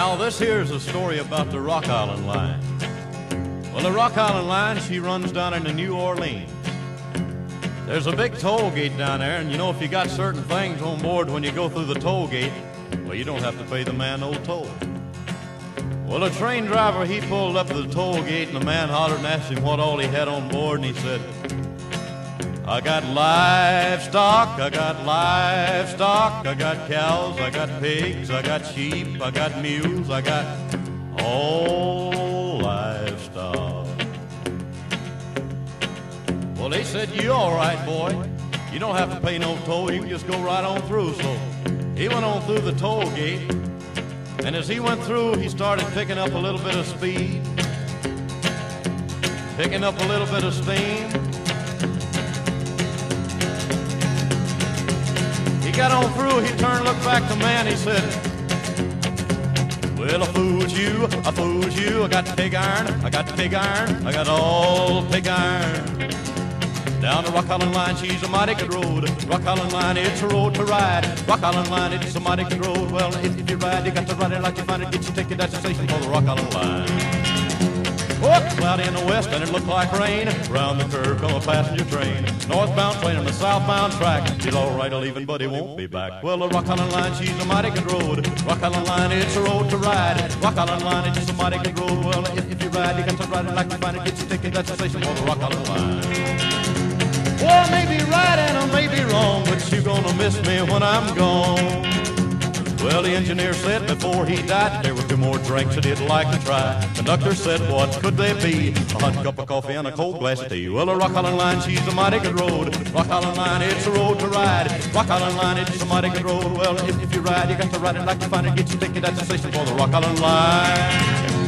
Now, this here's a story about the Rock Island Line. Well, the Rock Island Line, she runs down into New Orleans. There's a big toll gate down there, and you know, if you got certain things on board when you go through the toll gate, well, you don't have to pay the man no toll. Well, the train driver, he pulled up to the toll gate, and the man hollered and asked him what all he had on board, and he said, I got livestock, I got livestock, I got cows, I got pigs, I got sheep, I got mules, I got all livestock. Well, they said, you all right, boy. You don't have to pay no toll, you can just go right on through. So he went on through the toll gate, and as he went through, he started picking up a little bit of speed, picking up a little bit of steam. He got on through, he turned, looked back to man, he said, well, I fooled you, I fooled you, I got pig iron, I got pig iron, I got all pig iron. Down the Rock Island Line, she's a mighty good road. Rock Island Line, it's a road to ride. Rock Island Line, it's a mighty good road. Well, if you ride, you got to ride it like you find it. Get your ticket, that's the station for the Rock Island Line. Oh, cloudy in the west and it looked like rain. Round the curve come a passenger train. Northbound train on the southbound track. She's all right to leaving, but he won't be back. Well, the Rock Island Line, she's a mighty good road. Rock Island Line, it's a road to ride. Rock Island Line, it's a mighty good road. Well, if you ride, you got to ride it like you find it. Get your ticket, that's the station for the Rock Island Line. Well, I may be right and I may be wrong, but you're gonna miss me when I'm gone. Well, the engineer said before he died there were 2 more drinks that he'd like to try. Conductor said, what could they be? A hot cup of coffee and a cold glass of tea. Well, the Rock Island Line, she's a mighty good road. Rock Island Line, it's a road to ride. Rock Island Line, it's a mighty good road. Well, if you ride, you got to ride it like you find it. Get your ticket at the station for the Rock Island Line.